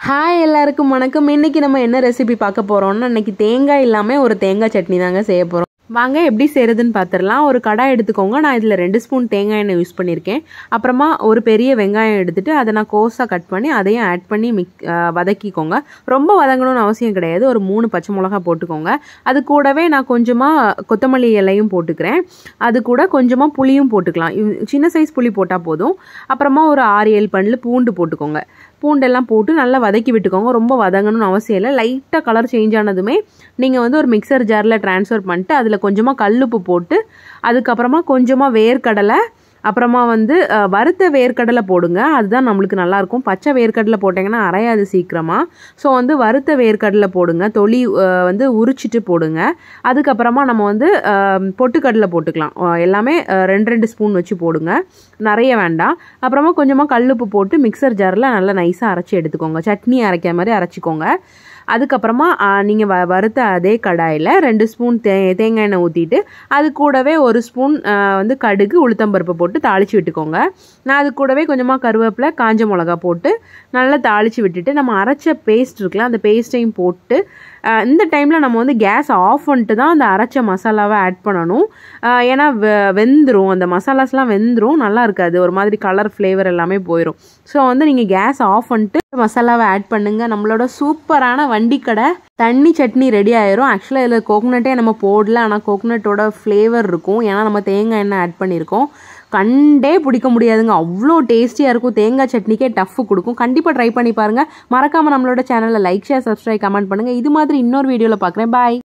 Hi எல்லாருக்கும் வணக்கம். இன்னைக்கு நம்ம என்ன ரெசிபி பார்க்க போறோம்னா, இன்னைக்கு தேங்காய் இல்லாமல் ஒரு தேங்காய் சட்னி தாங்க செய்ய போகிறோம். வாங்க எப்படி செய்கிறதுன்னு பார்த்துடலாம். ஒரு கடாய் எடுத்துக்கோங்க. நான் இதில் 2 ஸ்பூன் தேங்காய் எண்ணெய் யூஸ் பண்ணியிருக்கேன். அப்புறமா ஒரு பெரிய வெங்காயம் எடுத்துகிட்டு அதை நான் கோஸாக கட் பண்ணி அதையும் ஆட் பண்ணி வதக்கிக்கோங்க. ரொம்ப வதங்கணும்னு அவசியம் கிடையாது. ஒரு 3 பச்சை மிளகா போட்டுக்கோங்க. அது கூடவே நான் கொஞ்சமாக கொத்தமல்லி இலையும் போட்டுக்கிறேன். அது கூட கொஞ்சமாக புளியும் போட்டுக்கலாம். சின்ன சைஸ் புளி போட்டால் போதும். அப்புறமா ஒரு 6-7 பல்லு பூண்டு போட்டுக்கோங்க. பூண்டெல்லாம் போட்டு நல்லா வதக்கி விட்டுக்கோங்க. ரொம்ப வதங்கணும்னு அவசியம் இல்லை. லைட்டாக கலர் சேஞ்ச் ஆனதுமே நீங்கள் ஒரு மிக்சர் ஜாரில் ட்ரான்ஸ்ஃபர் பண்ணிட்டு அதில் கொஞ்சமாக கல்லுப்பு போட்டு அதுக்கப்புறமா கொஞ்சமாக வேர்க்கடலை அப்புறமா வறுத்த வேர்க்கடலை போடுங்க. அதுதான் நம்மளுக்கு நல்லாயிருக்கும். பச்சை வேர்க்கடலை போட்டிங்கன்னா அரையாது சீக்கிரமாக. ஸோ வறுத்த வேர்க்கடலை போடுங்க. தொளி உரிச்சிட்டு போடுங்க. அதுக்கப்புறமா நம்ம பொட்டுக்கடலை போட்டுக்கலாம். எல்லாமே 2 ஸ்பூன் வச்சு போடுங்க. நிறைய வேண்டாம். அப்புறமா கொஞ்சமாக கல்லுப்பு போட்டு மிக்சர் ஜாரில் நல்லா நைஸாக அரைச்சி எடுத்துக்கோங்க. சட்னி அரைக்கிற மாதிரி அரைச்சிக்கோங்க. அதுக்கப்புறமா நீங்கள் வறுத்த அதே கடாயில் 2 ஸ்பூன் தேங்காய் எண்ணெய் ஊற்றிட்டு அது கூடவே 1 ஸ்பூன் கடுகு உளுத்தம்பருப்பு போட்டு தாளித்து விட்டுக்கோங்க. நான் அது கூடவே கொஞ்சமாக கருவேப்பிலை காஞ்ச மிளகா போட்டு நல்லா தாளித்து விட்டுட்டு நம்ம அரைச்ச பேஸ்ட் இருக்குல்ல, அந்த பேஸ்ட்டையும் போட்டு இந்த டைமில் நம்ம கேஸ் ஆஃப் பண்ணிட்டு தான் அந்த அரைச்ச மசாலாவை ஆட் பண்ணணும். ஏன்னா வெந்துடும், அந்த மசாலாஸ்லாம் வெந்துடும், நல்லா இருக்காது. ஒரு மாதிரி கலர் ஃப்ளேவர் எல்லாமே போயிடும். ஸோ நீங்கள் கேஸ் ஆஃப் பண்ணிட்டு மசாலாவை ஆட் பண்ணுங்கள். நம்மளோட சூப்பரான வண்டிக்கடை தண்ணி சட்னி ரெடி ஆயிரும். ஆக்சுவலாக இதில் கோகோனட்டே நம்ம போடல, ஆனால் கோகோனட்டோட ஃப்ளேவர் இருக்கும். ஏன்னா நம்ம தேங்காய் எண்ணெய் ஆட் பண்ணியிருக்கோம். கண்டே பிடிக்க முடியாதுங்க, அவ்வளோ டேஸ்டியாக இருக்கும். தேங்காய் சட்னிக்கே டஃப் கொடுக்கும். கண்டிப்பாக ட்ரை பண்ணி பாருங்கள். மறக்காமல் நம்மளோட சேனலில் லைக், ஷேர், சப்ஸ்கிரைப், கமெண்ட் பண்ணுங்கள். இது மாதிரி இன்னொரு வீடியோவில் பார்க்குறேன். பாய்.